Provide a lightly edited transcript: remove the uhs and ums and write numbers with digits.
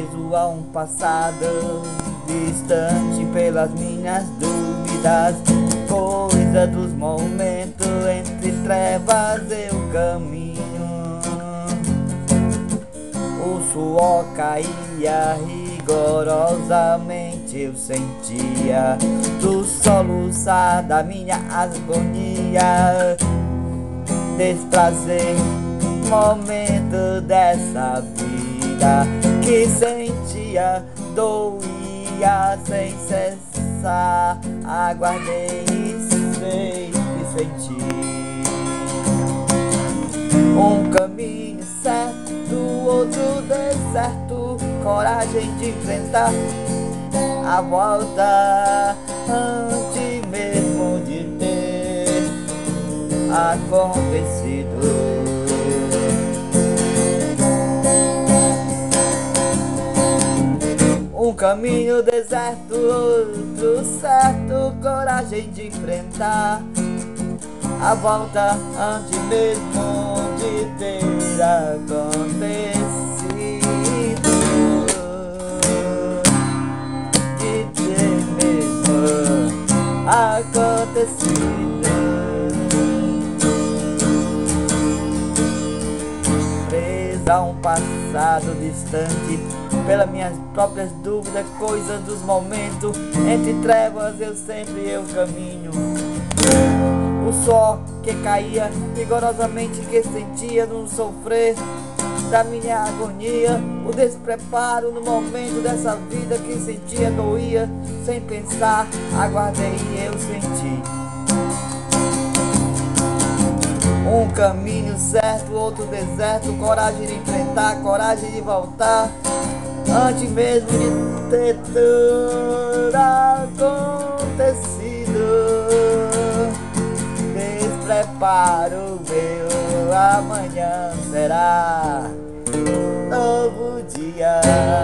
preso a um passado distante pelas minhas dúvidas, coisa dos momentos entre trevas eu caminho. O suor caía rigorosamente, eu sentia do soluçar da minha agonia, desprazer, momento dessa vida que sentia, doía sem cessar, aguardei e sei que senti um caminho certo, outro deserto, coragem de enfrentar a volta antes mesmo de ter acontecido. Um caminho deserto, outro certo, coragem de enfrentar a volta antes mesmo de ter acontecido. De ter mesmo acontecido. Presa a um passado distante pelas minhas próprias dúvidas, coisas dos momentos entre trevas eu caminho. O sol que caía rigorosamente, que sentia no sofrer da minha agonia, o despreparo no momento dessa vida que sentia, doía sem pensar, aguardei e eu senti um caminho certo, outro deserto, coragem de enfrentar, coragem de voltar antes mesmo de ter tudo acontecido. Despreparo meu, amanhã será novo dia.